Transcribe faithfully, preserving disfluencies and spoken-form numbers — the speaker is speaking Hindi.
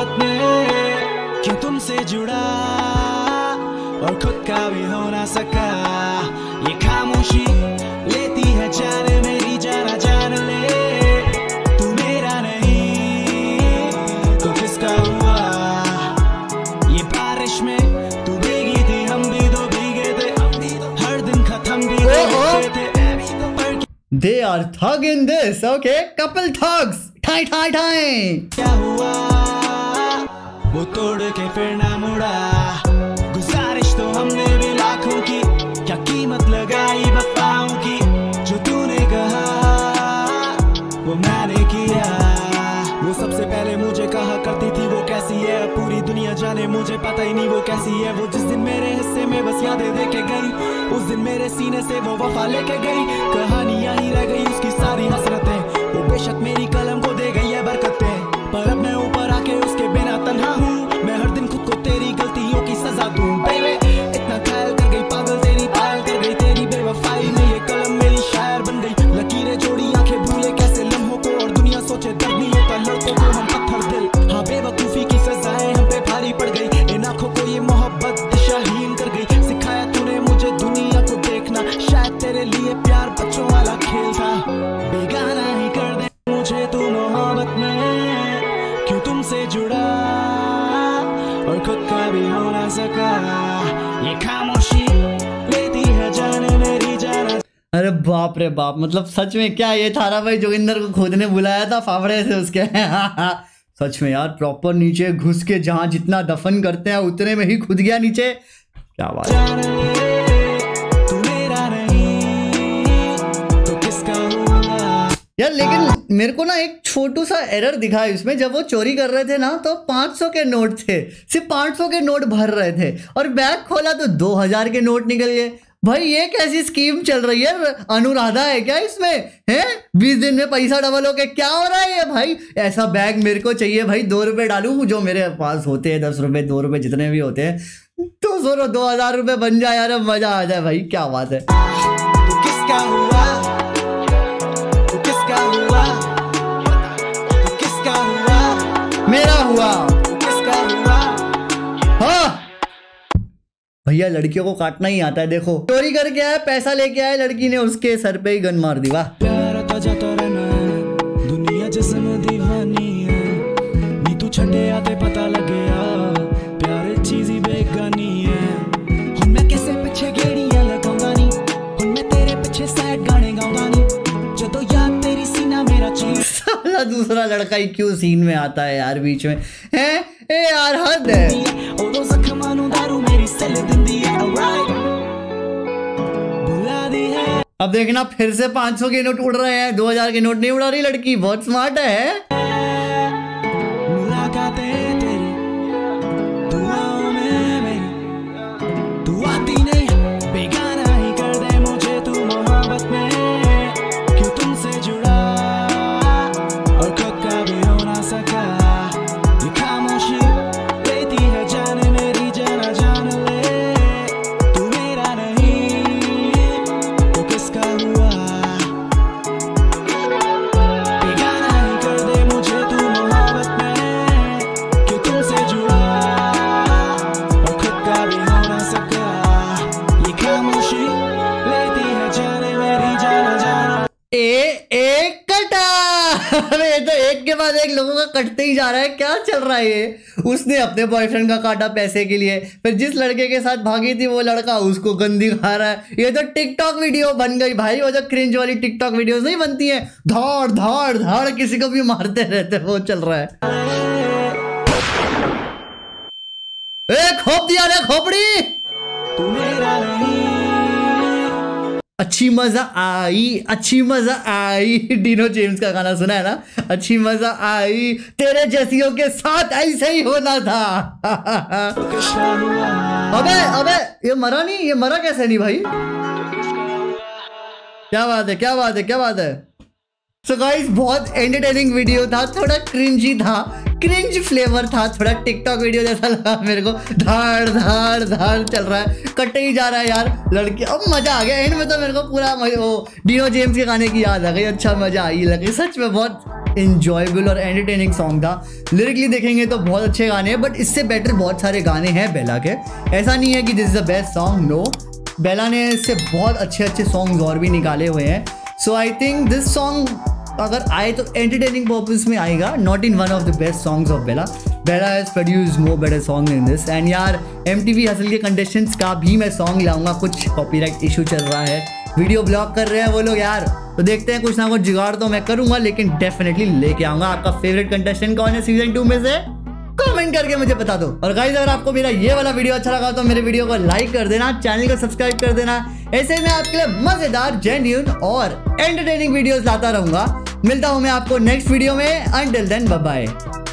मोहब्बत में क्यों तुमसे जुड़ा और खुद का भी हो ना सका। ये खामोशी लेती है जान मेरी, जाना जान ले तू मेरा नहीं तो किसका हुआ। ये बारिश में तू भीगी थी, हम भी तो भीगे थे, हर दिन खत्म भी होते थे। They are thug in this, okay? Couple thugs. ठाई ठाई ठाई। क्या हुआ वो तोड़ के फिर ना मुड़ा, गुजारिश तो हमने भी लाखों की, क्या कीमत लगाई वफाओं की। जो तूने कहा वो मैंने किया, वो सबसे पहले मुझे कहा करती थी वो कैसी है, पूरी दुनिया जाने मुझे पता ही नहीं वो कैसी है। वो जिस दिन मेरे हिस्से में बस यादें दे के गई, उस दिन मेरे सीने से वो वफा लेके गई। कहानियां ही रह गई उसकी सारी हसरतें, वो बेशक मेरी कलम को दे गई है बरकतें, पर अब मैं ऊपर आके उसके बिना तन्हा हूँ। मैं हर दिन खुद को तेरी गलतियों की सजा दूं। बेबे इतना ख्याल कर गई पागल तेरी, पायल कर गई तेरी बेवफाई में, ये कलम मेरी शायर बन गई। लकीरें जोड़ी आंखें भूले कैसे लम्हों को, और दुनिया सोचे दर्द नहीं होता लड़कों को, हम पत्थर दिल। हाँ बेवकूफी की सजाएं हम पे भारी पड़ गई, इन आंखों को ये मोहब्बत दिशाहीन कर गई। सिखाया तूने मुझे दुनिया को देखना, शायद तेरे लिए प्यार बच्चों वाला खेल था। बेगाना ही कर दे मुझे तू मोहब्बत में क्यों तुमसे जुड़ा और खुद का भी हो ना सका। ये खामोशी लेती है जान मेरी, जाना। अरे बाप रे बाप, मतलब सच में क्या ये थारा भाई जोगिंदर को खुद ने बुलाया था फावड़े से उसके। सच में यार प्रॉपर नीचे घुस के जहां जितना दफन करते हैं उतने में ही खुद गया नीचे। क्या बात है। यार लेकिन मेरे को ना एक छोटू सा एरर दिखा इसमें, जब वो चोरी कर रहे थे ना तो पाँच सौ के नोट थे, सिर्फ पाँच सौ के नोट भर रहे थे, और बैग खोला तो दो हज़ार के नोट निकल गए। भाई ये कैसी स्कीम चल रही है, अनुराधा है क्या इसमें? हैं बीस दिन में पैसा डबल हो के क्या हो रहा है ये भाई? ऐसा बैग मेरे को चाहिए भाई, दो रुपए डालूं जो मेरे पास होते हैं, दस रुपए दो रुपए जितने भी होते हैं, तो सौ दो हजार रुपये बन जाए यार, मजा आ जाए भाई। क्या बात है। तो किसका हुआ तो किसका हुआ तो किसका हुआ मेरा हुआ तो किसका हुआ। हाँ भैया लड़कियों को काटना ही आता है। देखो चोरी करके आया, पैसा लेके आया, लड़की ने उसके सर पे ही गन मार दी। वाह। प्यार आता जाता रहना है, दुनिया जिस्म दीवानी है, नी तू छठे आते पता लगे प्यार चीज ही बेगानी है। हुन मैं कैसे पीछे गेड़ियां लगाऊंगा नी, हुन मैं तेरे पीछे सैड गाने गाऊंगा नी, जदों याद तेरी सीना मेरा चीज। साला दूसरा लड़का ही क्यों सीन में आता है यार बीच में, हैं? ए यार हद है। ओदो जख्मां नूं दारू मेरी सैल दिंदी है, ऑलराइट बुला दी है। अब देखना फिर से पाँच सौ के नोट उड़ रहे हैं, दो हज़ार के नोट नहीं उड़ा रही लड़की, बहुत स्मार्ट है। मुलाकातें तेरी दुआओं में मेरी, तू आती नहीं बेगाना ही कर दे मुझे तू मोहब्बत में क्यों तुमसे जुड़ा और खुद का भी हो ना सका। ये खामोशी लेती है जान मेरी, जाना जान ले तू मेरा नहीं तो किसका हुआ। बेगाना ही कर दे मुझे तू मोहब्बत में क्यों तुमसे जुड़ा और खुद का भी हो ना सका। ये खामोशी लेती है जान मेरी, जाना जाना। ए एक कटा। अरे ये तो एक के बाद एक लोगों का कटते ही जा रहा है, क्या चल रहा है ये? उसने अपने बॉयफ्रेंड का काटा पैसे के लिए, फिर जिस लड़के के साथ भागी थी वो लड़का उसको गंदी खा रहा है। ये तो टिकटॉक वीडियो बन गई भाई, वो जो क्रिंज वाली टिकटॉक वीडियोस नहीं बनती हैं, धाड़ धाड़ धाड़ किसी को भी मारते रहते, वो चल रहा है। ए खोप दिया रे खोपड़ी। तू मेरा नहीं। अच्छी मजा आई, अच्छी मजा आई, डिनो जेम्स का गाना सुना है ना? अच्छी मजा आई, तेरे जैसियों के साथ ऐसे ही होना था। अबे अबे ये मरा नहीं, ये मरा कैसे नहीं भाई? क्या बात है, क्या बात है, क्या बात है। सो गाइस बहुत एंटरटेनिंग वीडियो था, थोड़ा क्रिंजी था, क्रिंज फ्लेवर था, थोड़ा टिकटॉक वीडियो जैसा लगा मेरे को। धाड़ धाड़ धाड़ चल रहा है, कटे ही जा रहा है यार लड़की। अब मजा आ गया एंड में तो मेरे को पूरा वो डिनो जेम्स के गाने की याद आ गई। अच्छा मजा आई लगी सच में बहुत। इंजॉयबल और एंटरटेनिंग सॉन्ग था। लिरिकली देखेंगे तो बहुत अच्छे गाने हैं, बट इससे बेटर बहुत सारे गाने हैं बेला के। ऐसा नहीं है कि this is the best song, no, Bella ने इससे बहुत अच्छे अच्छे सॉन्ग्स और भी निकाले हुए हैं। So I think this song अगर आए तो एंटरटेनिंग पर्पस में आएगा, not in one of the best songs of Bella. Bella has produce more better song in this. And यार एम टी वी हसल के कंटेस्टेंट्स का भी मैं सॉन्ग लाऊंगा, कुछ कॉपीराइट इशू चल रहा है, वीडियो ब्लॉक कर रहे हैं वो लोग यार, तो देखते हैं कुछ ना कुछ जुगाड़ तो मैं करूंगा, लेकिन डेफिनेटली लेके आऊंगा। आपका फेवरेट कंटेस्टेंट कौन है सीजन टू में से, कमेंट करके मुझे बता दो। और गाइस अगर आपको मेरा ये वाला वीडियो अच्छा लगा तो मेरे वीडियो को लाइक कर देना, चैनल को सब्सक्राइब कर देना। ऐसे मैं आपके लिए मजेदार, जेन्युइन और एंटरटेनिंग वीडियोस लाता रहूंगा। मिलता हूं मैं आपको नेक्स्ट वीडियो में, अंटिल देन बाय बाय।